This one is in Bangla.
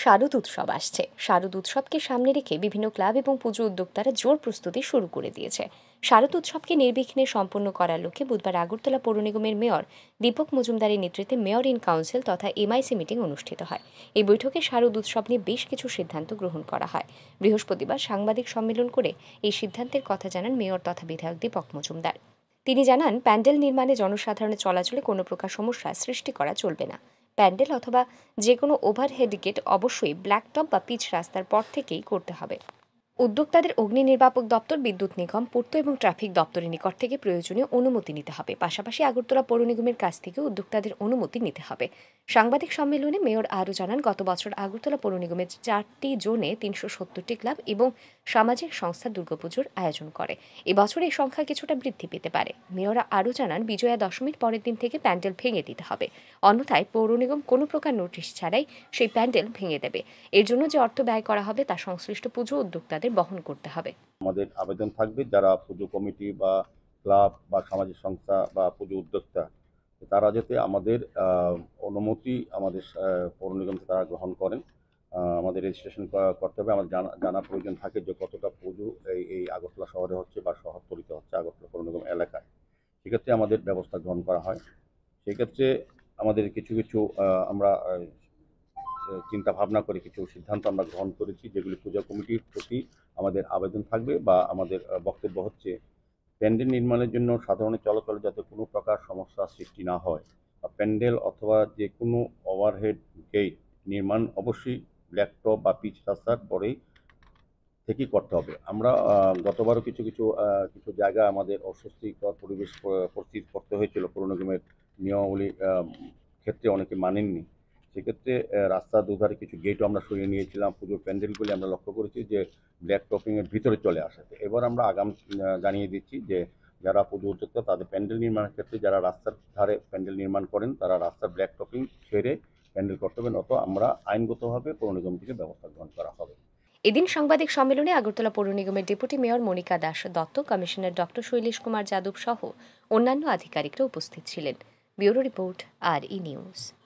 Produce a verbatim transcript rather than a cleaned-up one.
শারদ উৎসব আসছে। শারদ উৎসবকে সামনে রেখে বিভিন্ন ক্লাব এবং পুজো উদ্যোক্তারা জোর প্রস্তুতি শুরু করে দিয়েছে। শারদ উৎসবকে নির্বিঘ্নে সম্পন্ন করার লক্ষ্যে বুধবার আগরতলা পৌর নিগমের মেয়র দীপক মজুমদারের নেতৃত্বে মেয়র ইন কাউন্সিল তথা এমআইসি মিটিং অনুষ্ঠিত হয়। এই বৈঠকে শারদ উৎসব নিয়ে বেশ কিছু সিদ্ধান্ত গ্রহণ করা হয়। বৃহস্পতিবার সাংবাদিক সম্মেলন করে এই সিদ্ধান্তের কথা জানান মেয়র তথা বিধায়ক দীপক মজুমদার। তিনি জানান, প্যান্ডেল নির্মাণে জনসাধারণের চলাচলে কোনো প্রকার সমস্যা সৃষ্টি করা চলবে না। প্যান্ডেল অথবা যে কোনো ওভারহেড গেট অবশ্যই ব্ল্যাকটপ বা পিচ রাস্তার পর থেকেই করতে হবে। উদ্যোক্তাদের অগ্নি নির্বাপক দপ্তর, বিদ্যুৎ নিগম, পূর্ত এবং ট্রাফিক দপ্তরের নিকট থেকে প্রয়োজনীয় অনুমতি নিতে হবে। পাশাপাশি আগরতলা পৌর নিগমের কাছ থেকে উদ্যোক্তাদের অনুমতি নিতে হবে। সাংবাদিক সম্মেলনে মেয়র আরও জানান, গত বছর আগরতলা পৌর নিগমের চারটি জোনে তিনশো সত্তরটি ক্লাব এবং সামাজিক সংস্থা দুর্গাপুজোর আয়োজন করে। এবছর এই সংখ্যা কিছুটা বৃদ্ধি পেতে পারে। মেয়রা আরও জানান, বিজয়া দশমীর পরের দিন থেকে প্যান্ডেল ভেঙে দিতে হবে, অন্যথায় পৌর নিগম কোনো প্রকার নোটিশ ছাড়াই সেই প্যান্ডেল ভেঙে দেবে। এর জন্য যে অর্থ ব্যয় করা হবে তা সংশ্লিষ্ট পুজো উদ্যোক্তাদের বহন করতে হবে। আমাদের আবেদন থাকবে, যারা পুজো কমিটি বা ক্লাব বা সামাজিক সংস্থা বা পুজো উদ্যোক্তা তারা যাতে আমাদের অনুমতি আমাদের পৌর নিগম থেকে তারা গ্রহণ করেন। আমাদের রেজিস্ট্রেশন করতে হবে, আমাদের জানা জানা প্রয়োজন থাকে যে কতটা পুজো এই এই আগরতলা শহরে হচ্ছে বা শহরতলিতে হচ্ছে আগরতলা পৌর নিগম এলাকায়। সেক্ষেত্রে আমাদের ব্যবস্থা গ্রহণ করা হয়। সেক্ষেত্রে আমাদের কিছু কিছু আমরা চিন্তা ভাবনা করে কিছু সিদ্ধান্ত আমরা গ্রহণ করেছি, যেগুলি পূজা কমিটির প্রতি আমাদের আবেদন থাকবে বা আমাদের বক্তব্য হচ্ছে, প্যান্ডেল নির্মাণের জন্য সাধারণ চলাচলে যাতে কোনো প্রকার সমস্যা সৃষ্টি না হয়, প্যান্ডেল অথবা যে কোনো ওভারহেড গেট নির্মাণ অবশ্যই ব্ল্যাকটপ বা পিচ রাস্তার পরেই থেকেই করতে হবে। আমরা গতবারও কিছু কিছু কিছু জায়গা আমাদের অস্বস্তিকর পরিবেশ পরিস্থিতি করতে হয়েছিল পৌর নিগমের নিয়মাবলী ক্ষেত্রে, অনেকে মানেননি। সেক্ষেত্রে রাস্তার দুধারে কিছু গেটও আমরা সরিয়ে নিয়েছিলাম। পুজোর প্যান্ডেলগুলি আমরা লক্ষ্য করেছি যে ব্ল্যাক টপিংয়ের ভিতরে চলে আসে। এবার আমরা আগাম জানিয়ে দিচ্ছি যে যারা পুজো উদ্যোক্তা তাদের প্যান্ডেল নির্মাণের ক্ষেত্রে যারা রাস্তার ধারে প্যান্ডেল নির্মাণ করেন তারা রাস্তার ব্ল্যাক টপিং ছেড়ে প্যান্ডেল করতে হবে, নত আমরা আইনগতভাবে পৌর নিগম থেকে ব্যবস্থা গ্রহণ করা হবে। এদিন সাংবাদিক সম্মেলনে আগরতলা পৌর নিগমের deputy mayor Monika Das Dutta, commissioner doctor Shailesh Kumar Yadav সহ অন্যান্য আধিকারিকরা উপস্থিত ছিলেন। Bureau report, R E news.